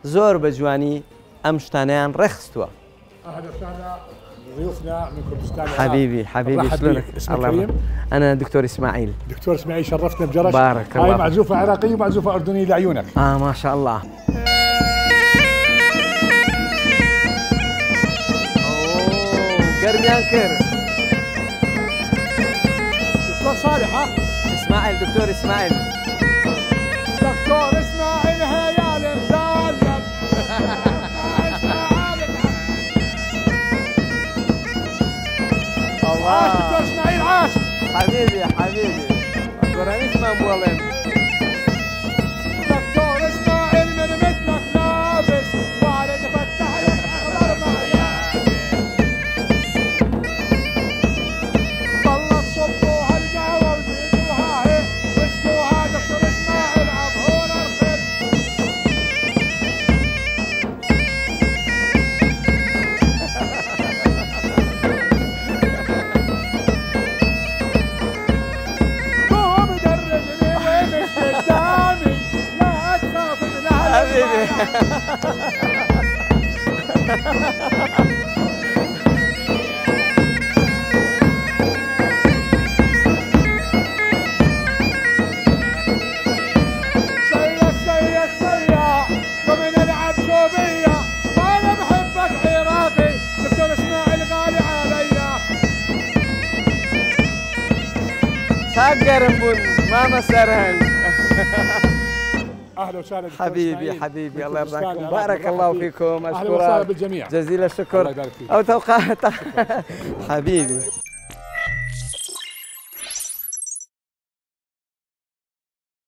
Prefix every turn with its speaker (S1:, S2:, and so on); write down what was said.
S1: زۆر بە جوانی ئەم شتانیان ڕێخستووە.
S2: أهلا وسهلا ضيوفنا من كردستان.
S1: حبيبي شلونك؟
S2: اسمك كريم؟
S1: أنا دكتور إسماعيل.
S2: دكتور إسماعيل شرفتنا بجرش.
S1: بارك الله.
S2: هاي معزوفة عراقية ومعزوفة أردنية لعيونك.
S1: ما شاء الله. قرميان كير.
S2: دكتور صالح ها؟
S1: إسماعيل دكتور إسماعيل.
S2: دكتور إسماعيل هيا المدلل. عاش دكتور إسماعيل عاش.
S1: حبيبي أقول اسمه مولين.
S2: دكتور إسماعيل من مثلك لابس وارد فتح لك أخضر معيان. طلت صبوا هالقهوة وزيدوها هي واسقوها دكتور إسماعيل عبهور الخير. سيا ومن العب شوبية وانا بحبك عراقي دكتور اسماعيل غالي عليا.
S1: ساقر بن ما مسرهن.
S2: اهلا وسهلا
S1: حبيبي الله يرضاكم بارك الله فيكم.
S2: اهلا وسهلا بالجميع
S1: جزيل الشكر.
S2: الله يبارك فيك.
S1: او توقعت حبيبي.